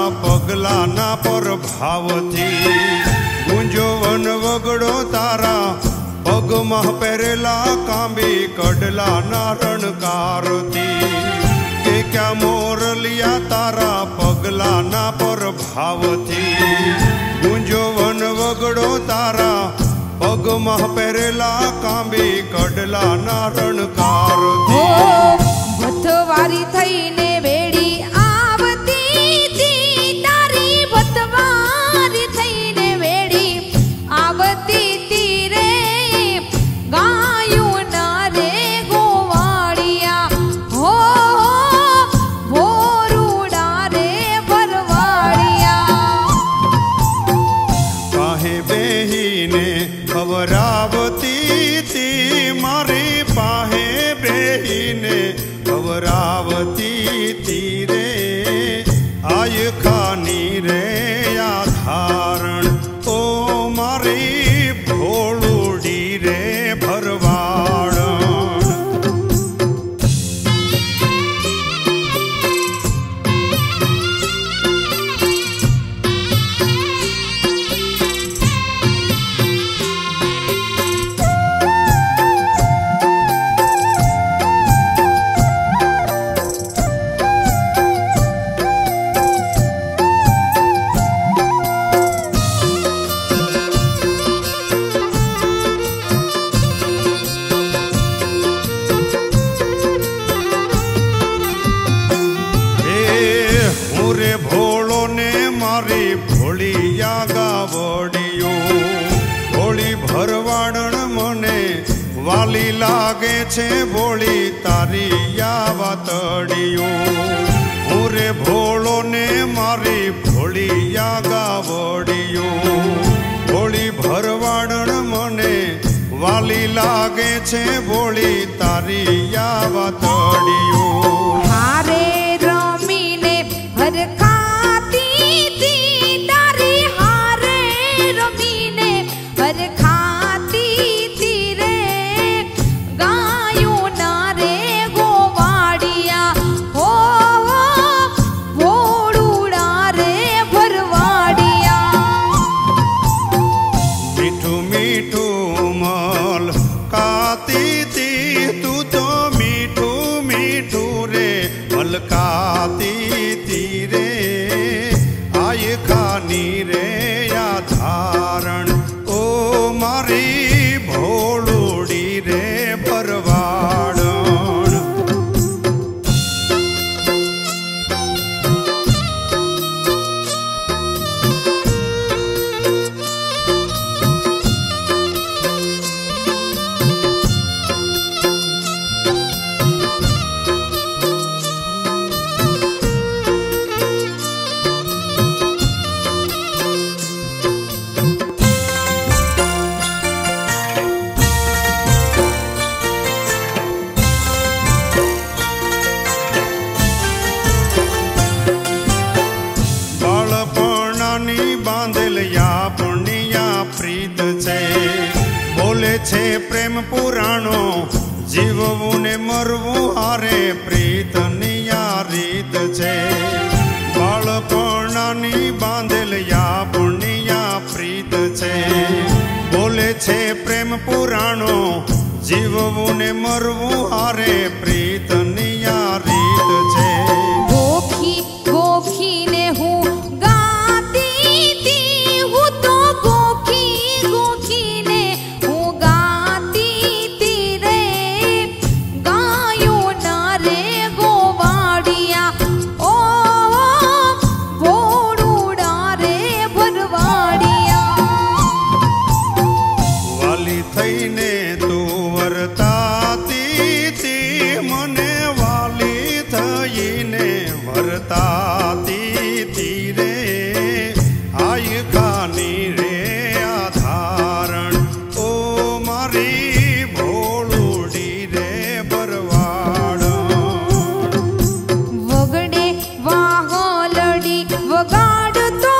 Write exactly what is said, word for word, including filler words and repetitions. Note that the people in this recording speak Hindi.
पगलाना पर भावथी गुंजो वन वगड़ो तारा पग मह पेरेला कांबी कड़ला ना रणकारती के क्या मोरलिया तारा पगलाना पर भावथी गुंजो वन वगड़ो तारा पग मह पेरेला कांबी कड़ला ना रणकारती भथवारी थईने वेड़ी आवती थी तारी भथवारी थईने वेड़ी आवती थी रे गायूं ना रे गोवाड़िया हो भोरुड़ा रे भरवाड़िया काहे बेहीने खबरावती थी मारी पाहे बेहीने खबरावती तीरे आय खानी रे आधारण ओ मारी भोलुड़ी रे भरवाड़ भोलिया गावड़ियो भोली भरवाड़न मने वाली लागे छे भोली तारी वातड़ियो पूरे भोलो ने मारी भोलिया गावड़ियो भोली भरवाड़न मने वाली लागे छे भोली तारी वातड़ियो हारे रमीने भरखा खाती तीरे गायूं ना रे गोवाड़िया हो भोड़ूड़ा रे भरवाड़िया मीठू मीठू मल काती थी तू तो मीठू मीठू रे मलकाती तीरे आय खानी रे आधारण मारी भोलुड़ी रे भरवाड़ छे प्रेम पुराणो जीववू ने मरवू हारे प्रीत निया रीत छे बाळपणानी बांधेल या पुण्या प्रीत छे बोले छे प्रेम पुराणो जीववू ने मरवू हारे प्रीत निया रीत छे गोखी गोखी ने हूँ गाती थी हूँ तो गोखी गोखी ने थईने तू वरताती थी मने वाली थईने वरताती थी रे आय खानी रे आधारण ओ मारी भोलुड़ी रे भरवाड़ वगड़े वाहोलड़ी वगाड़ तो